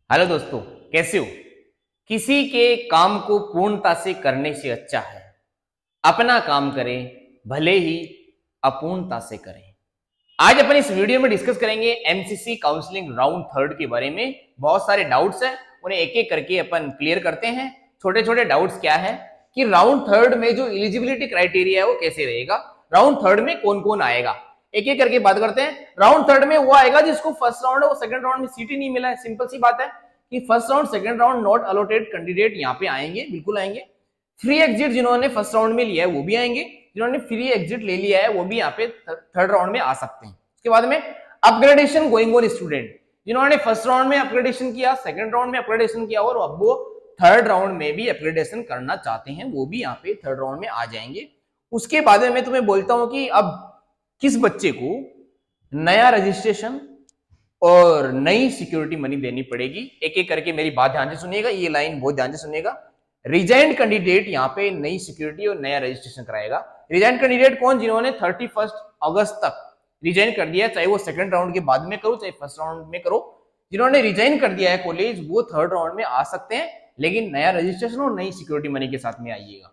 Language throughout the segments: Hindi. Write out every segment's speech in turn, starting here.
हेलो दोस्तों, कैसे हो। किसी के काम को पूर्णता से करने से अच्छा है अपना काम करें, भले ही अपूर्णता से करें। आज अपन इस वीडियो में डिस्कस करेंगे एमसीसी काउंसलिंग राउंड थर्ड के बारे में। बहुत सारे डाउट्स हैं, उन्हें एक एक करके अपन क्लियर करते हैं। छोटे छोटे डाउट्स क्या है कि राउंड थर्ड में जो एलिजिबिलिटी क्राइटेरिया है वो कैसे रहेगा, राउंड थर्ड में कौन कौन आएगा, एक एक करके बात करते हैं। राउंड थर्ड में वो आएगा जिसको फर्स्ट राउंड और सेकंड राउंड में सीट ही नहीं मिला है। सिंपल सी बात है कि first round second round not allotted candidate यहाँ पे आएंगे, बिल्कुल आएंगे। फ्री एग्जिट जिन्होंने फर्स्ट राउंड में लिया है वो भी आएंगे, जिन्होंने फ्री एग्जिट ले लिया है वो भी यहाँ पे थर्ड राउंड में आ सकते हैं। उसके बाद में अपग्रेडेशन गोइंग ऑन स्टूडेंट, जिन्होंने फर्स्ट राउंड में अपग्रेडेशन किया, सेकंड राउंड में अपग्रेडेशन किया और अब वो थर्ड राउंड में भी अपग्रेडेशन करना चाहते हैं, वो भी यहाँ पे थर्ड राउंड में आ जाएंगे। उसके बाद में मैं तुम्हें बोलता हूं कि अब किस बच्चे को नया रजिस्ट्रेशन और नई सिक्योरिटी मनी देनी पड़ेगी। एक एक करके मेरी बात ध्यान से सुनिएगा, ये लाइन बहुत ध्यान से सुनिएगा। रिजाइंड कैंडिडेट यहाँ पे नई सिक्योरिटी और नया रजिस्ट्रेशन कराएगा। रिजाइंड कैंडिडेट कौन, जिन्होंने 31 अगस्त तक रिजाइन कर दिया, चाहे वो सेकंड राउंड के बाद में करो चाहे फर्स्ट राउंड में करो, जिन्होंने रिजाइन कर दिया है कॉलेज वो थर्ड राउंड में आ सकते हैं, लेकिन नया रजिस्ट्रेशन और नई सिक्योरिटी मनी के साथ में आइएगा।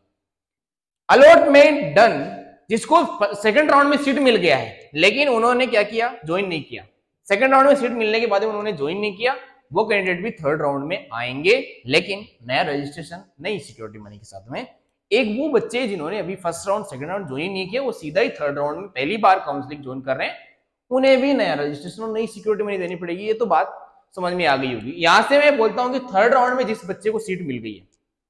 अलॉटमेंट डन, जिसको सेकंड राउंड में सीट मिल गया है लेकिन उन्होंने क्या किया, ज्वाइन नहीं किया। सेकंड राउंड में सीट मिलने के बाद उन्होंने ज्वाइन नहीं किया, वो कैंडिडेट भी थर्ड राउंड में आएंगे, लेकिन नया रजिस्ट्रेशन नई सिक्योरिटी मनी के साथ में। एक वो बच्चे जिन्होंने अभी first round second round join नहीं किया, वो सीधा ही थर्ड राउंड में पहली बार काउंसलिंग ज्वाइन कर रहे हैं, उन्हें भी नया रजिस्ट्रेशन और नई सिक्योरिटी मनी देनी पड़ेगी। ये तो बात समझ में आ गई होगी। यहां से मैं बोलता हूं कि थर्ड राउंड में जिस बच्चे को सीट मिल गई है,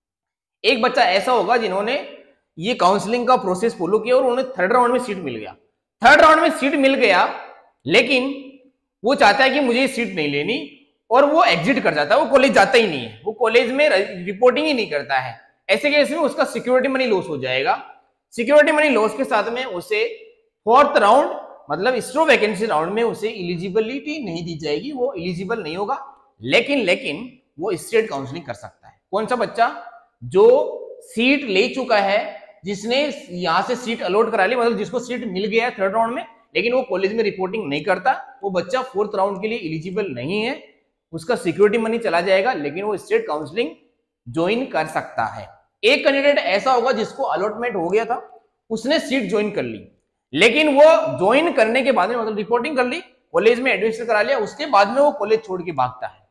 एक बच्चा ऐसा होगा जिन्होंने ये काउंसलिंग का प्रोसेस फॉलो किया और उन्हें थर्ड राउंड में सीट मिल गया। थर्ड राउंड में सीट मिल गया लेकिन वो चाहता है कि मुझे सीट नहीं लेनी और वो एग्जिट कर जाता है, वो कॉलेज जाता ही नहीं है, वो कॉलेज में रिपोर्टिंग ही नहीं करता है। ऐसे केस में उसका सिक्योरिटी मनी लॉस हो जाएगा। सिक्योरिटी मनी लॉस के साथ में उसे फोर्थ राउंड मतलब स्ट्रो वैकेंसी राउंड में उसे एलिजिबिलिटी नहीं दी जाएगी, वो एलिजिबल नहीं होगा, लेकिन वो स्टेट काउंसलिंग कर सकता है। कौन सा बच्चा, जो सीट ले चुका है, जिसने यहां से सीट अलॉट करा ली, मतलब जिसको सीट मिल गया है थर्ड राउंड में लेकिन वो कॉलेज में रिपोर्टिंग नहीं करता, वो बच्चा फोर्थ राउंड के लिए एलिजिबल नहीं है, उसका सिक्योरिटी मनी चला जाएगा लेकिन वो स्टेट काउंसलिंग ज्वाइन कर सकता है। एक कैंडिडेट ऐसा होगा जिसको अलॉटमेंट हो गया था, उसने सीट ज्वाइन कर ली, लेकिन वो ज्वाइन करने के बाद में मतलब रिपोर्टिंग कर ली, कॉलेज में एडमिशन करा लिया, उसके बाद में वो कॉलेज छोड़ के भागता है।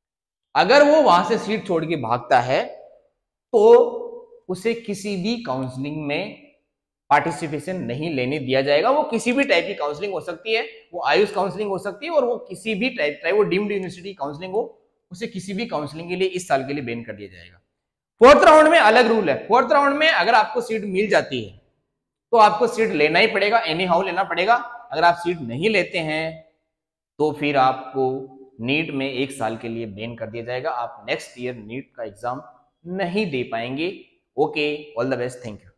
अगर वो वहां से सीट छोड़ के भागता है तो उसे किसी भी काउंसलिंग में पार्टिसिपेशन नहीं लेने दिया जाएगा। वो किसी भी टाइप की काउंसलिंग हो सकती है, वो आयुष काउंसलिंग हो सकती है और वो किसी भी टाइप, चाहे वो डीम्ड यूनिवर्सिटी काउंसलिंग हो, उसे किसी भी काउंसलिंग के लिए इस साल के लिए बैन कर दिया जाएगा। फोर्थ राउंड में अलग रूल है। फोर्थ राउंड में अगर आपको सीट मिल जाती है तो आपको सीट लेना ही पड़ेगा, एनी हाउ लेना पड़ेगा। अगर आप सीट नहीं लेते हैं तो फिर आपको नीट में 1 साल के लिए बैन कर दिया जाएगा, आप नेक्स्ट ईयर नीट का एग्जाम नहीं दे पाएंगे। Okay, all the best, thank you.